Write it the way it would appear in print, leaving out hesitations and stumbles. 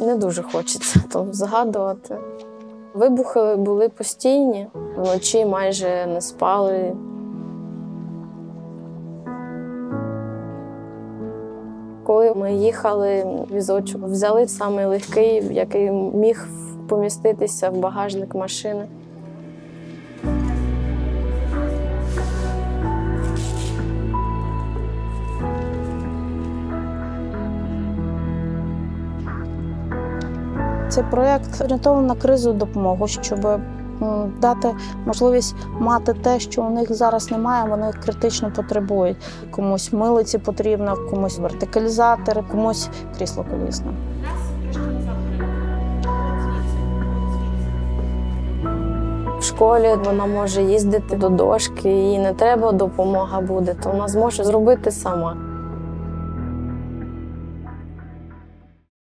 не дуже хочеться то згадувати. Вибухи були постійні, вночі майже не спали. Коли ми їхали, візочок взяли самий легкий, який міг поміститися в багажник машини. Цей проєкт орієнтований на кризову допомогу, щоб дати можливість мати те, що у них зараз немає, вони критично потребують. Комусь милиці потрібно, комусь вертикалізатори, комусь крісло колісне. В школі вона може їздити до дошки, їй не треба допомога буде, то вона зможе зробити сама.